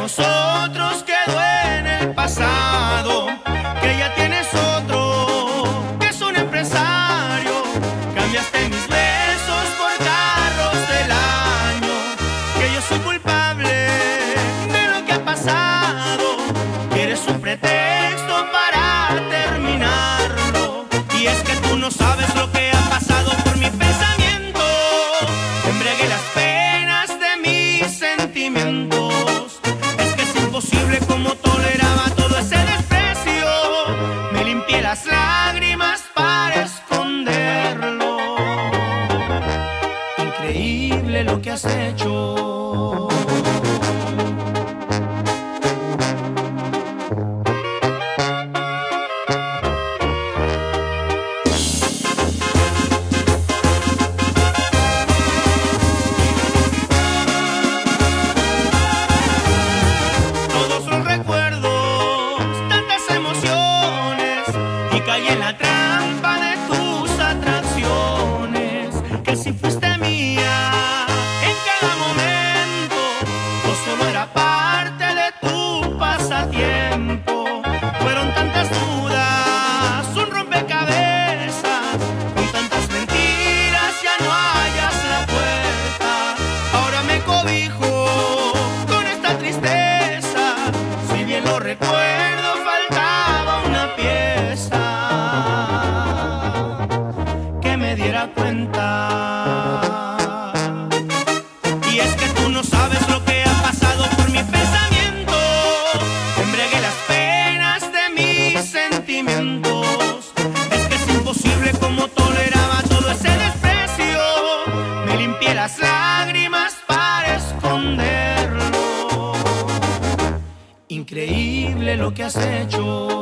nosotros quedó en el pasado, que ya tienes otro, que es un empresario. Cambiaste mis besos por carros del año, que yo soy culpable de lo que ha pasado, que eres un pretexto para terminarlo. Y es que tú no sabes lo que ha pasado por mi pensamiento. Embriagué las penas de mis sentimientos. Es que es imposible como toleraba todo ese desprecio. Me limpié las lágrimas para esconderlo. Increíble lo que has hecho. Caí en la trampa de tus atracciones, que si fuiste mía en cada momento, o solo era parte de tu pasatiempo. Fueron tantas dudas, un rompecabezas, con tantas mentiras ya no hallas la puerta. Ahora me cobijo con esta tristeza, si bien lo recuerdo faltaba una pieza que me diera cuenta. Y es que tú no sabes lo que ha pasado por mi pensamiento. Embriagué las penas de mis sentimientos. Es que es imposible como toleraba todo ese desprecio. Me limpié las lágrimas para esconderlo. Increíble lo que has hecho.